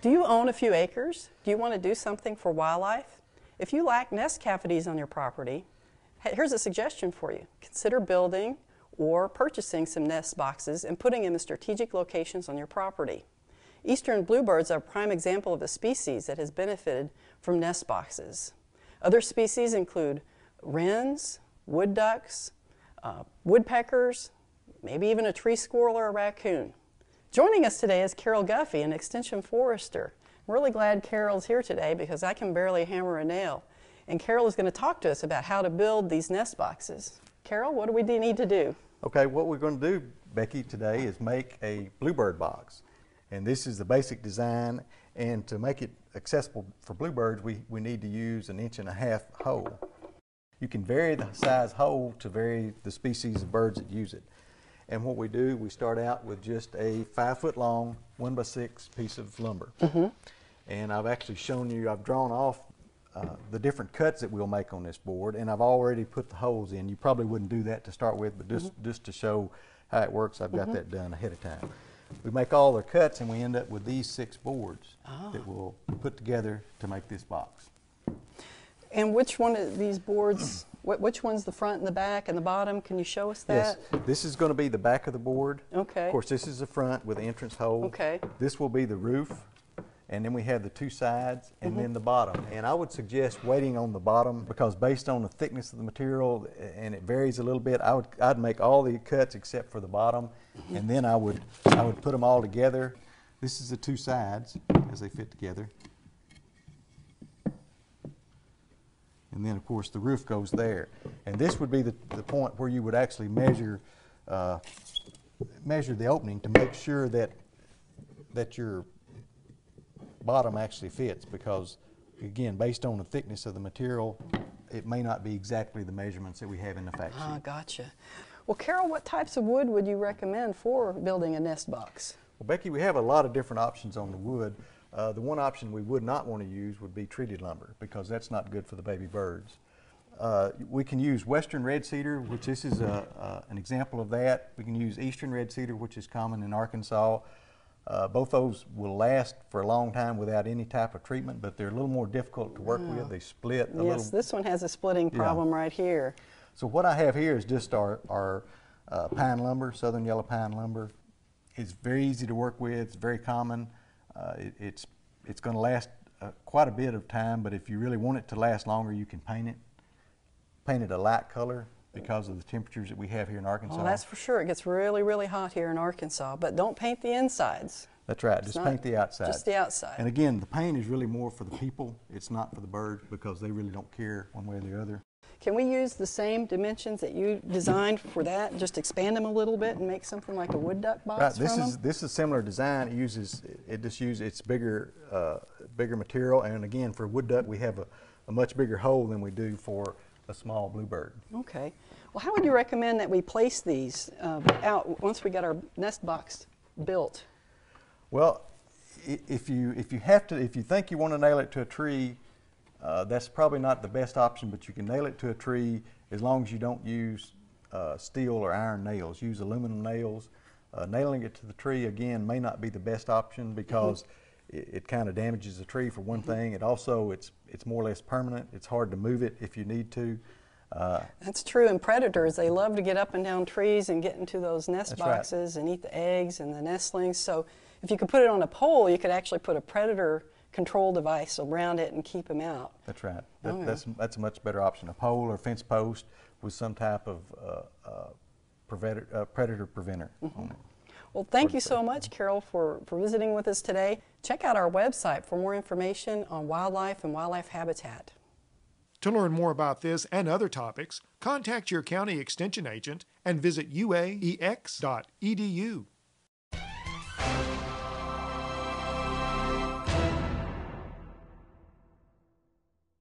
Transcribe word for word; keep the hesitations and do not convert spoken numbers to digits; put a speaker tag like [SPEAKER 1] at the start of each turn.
[SPEAKER 1] Do you own a few acres? Do you want to do something for wildlife? If you lack nest cavities on your property, here's a suggestion for you. Consider building or purchasing some nest boxes and putting them in strategic locations on your property. Eastern bluebirds are a prime example of a species that has benefited from nest boxes. Other species include wrens, wood ducks, uh, woodpeckers, maybe even a tree squirrel or a raccoon. Joining us today is Caroll Guffey, an extension forester. I'm really glad Carol's here today because I can barely hammer a nail. And Caroll is going to talk to us about how to build these nest boxes. Caroll, what do we need to do?
[SPEAKER 2] Okay, what we're going to do, Becky, today is make a bluebird box. And this is the basic design. And to make it accessible for bluebirds, we, we need to use an inch and a half hole. You can vary the size hole to vary the species of birds that use it. And what we do, we start out with just a five foot long, one by six piece of lumber. Mm-hmm. And I've actually shown you, I've drawn off uh, the different cuts that we'll make on this board, and I've already put the holes in. You probably wouldn't do that to start with, but just, mm-hmm. just to show how it works, I've got mm-hmm. that done ahead of time. We make all their cuts and we end up with these six boards oh. that we'll put together to make this box.
[SPEAKER 1] And which one of these boards, which one's the front and the back and the bottom? Can you show us that?
[SPEAKER 2] Yes, this is going to be the back of the board.
[SPEAKER 1] Okay.
[SPEAKER 2] Of course, this is the front with the entrance hole.
[SPEAKER 1] Okay.
[SPEAKER 2] This will be the roof, and then we have the two sides, and mm-hmm. then the bottom. And I would suggest waiting on the bottom because based on the thickness of the material, and it varies a little bit, I would, I'd make all the cuts except for the bottom, mm-hmm. and then I would, I would put them all together. This is the two sides as they fit together. And then, of course, the roof goes there. And this would be the, the point where you would actually measure uh, measure the opening to make sure that that your bottom actually fits, because, again, based on the thickness of the material, it may not be exactly the measurements that we have in the fact sheet.
[SPEAKER 1] Ah, gotcha. Well, Caroll, what types of wood would you recommend for building a nest box?
[SPEAKER 2] Well, Becky, we have a lot of different options on the wood. Uh, the one option we would not want to use would be treated lumber, because that's not good for the baby birds. Uh, we can use western red cedar, which this is a, uh, an example of that. We can use eastern red cedar, which is common in Arkansas. Uh, both those will last for a long time without any type of treatment, but they're a little more difficult to work oh. with. They split a
[SPEAKER 1] yes,
[SPEAKER 2] little.
[SPEAKER 1] Yes, this one has a splitting problem yeah. right here.
[SPEAKER 2] So what I have here is just our, our uh, pine lumber, southern yellow pine lumber. It's very easy to work with. It's very common. Uh, it, it's it's going to last uh, quite a bit of time, but if you really want it to last longer, you can paint it. Paint it a light color because of the temperatures that we have here in Arkansas.
[SPEAKER 1] Oh, that's for sure. It gets really, really hot here in Arkansas, but don't paint the insides.
[SPEAKER 2] That's right.
[SPEAKER 1] It's
[SPEAKER 2] just paint the outside.
[SPEAKER 1] Just the outside.
[SPEAKER 2] And again, the paint is really more for the people. It's not for the birds, because they really don't care one way or the other.
[SPEAKER 1] Can we use the same dimensions that you designed for that and just expand them a little bit and make something like a wood duck box
[SPEAKER 2] right. This
[SPEAKER 1] from
[SPEAKER 2] is
[SPEAKER 1] them?
[SPEAKER 2] this is similar design. It uses it just uses it's bigger uh, bigger material, and again, for wood duck we have a, a much bigger hole than we do for a small bluebird.
[SPEAKER 1] Okay. Well, how would you recommend that we place these uh, out once we get our nest box built?
[SPEAKER 2] Well, if you if you have to if you think you want to nail it to a tree. Uh, that's probably not the best option, but you can nail it to a tree as long as you don't use uh, steel or iron nails. Use aluminum nails. Uh, nailing it to the tree, again, may not be the best option because mm-hmm. it, it kind of damages the tree for one mm-hmm. thing. It also, it's, it's more or less permanent. It's hard to move it if you need to. Uh,
[SPEAKER 1] that's true, and predators, they love to get up and down trees and get into those nest boxes
[SPEAKER 2] right.
[SPEAKER 1] and eat the eggs and the nestlings. So if you could put it on a pole, you could actually put a predator control device around it and keep them out.
[SPEAKER 2] That's right. That,
[SPEAKER 1] okay.
[SPEAKER 2] that's, that's a much better option. A pole or fence post with some type of uh, uh, predator, uh, predator preventer mm-hmm. on it.
[SPEAKER 1] Well, thank you so much, Caroll, for, for visiting with us today. Check out our website for more information on wildlife and wildlife habitat.
[SPEAKER 3] To learn more about this and other topics, contact your county extension agent and visit u a e x dot e d u.